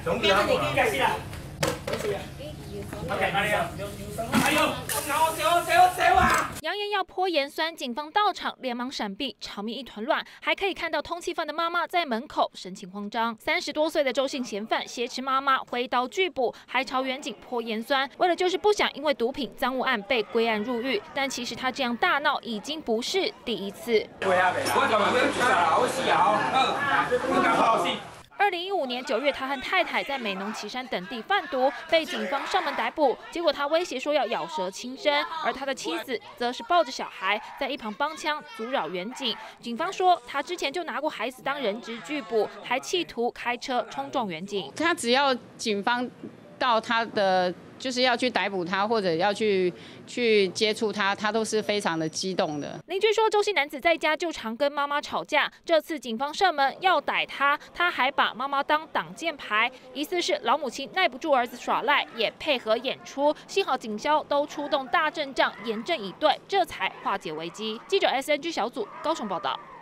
总之你幾計先啊？好似啊。OK， 哎呦，我啊！ 扬言要泼盐酸，警方到场连忙闪避，场面一团乱。还可以看到通缉犯的妈妈在门口神情慌张。30多岁的周姓嫌犯挟持妈妈挥刀拒捕，还朝远警泼盐酸，为了就是不想因为毒品赃物案被归案入狱。但其实他这样大闹已经不是第一次。2015年9月，他和太太在美浓旗山等地贩毒，被警方上门逮捕。结果他威胁说要咬舌轻生，而他的妻子则是抱着小孩在一旁帮腔阻扰远警。警方说他之前就拿过孩子当人质拒捕，还企图开车冲撞远警。 他只要警方到他的。就是要去逮捕他，或者要去接触他，他都是非常的激动的。 邻居说，周姓男子在家就常跟妈妈吵架，这次警方上门要逮他，他还把妈妈当挡箭牌，疑似是老母亲耐不住儿子耍赖，也配合演出。幸好警消都出动大阵仗，严阵以对，这才化解危机。记者 SNG 小组高雄报道。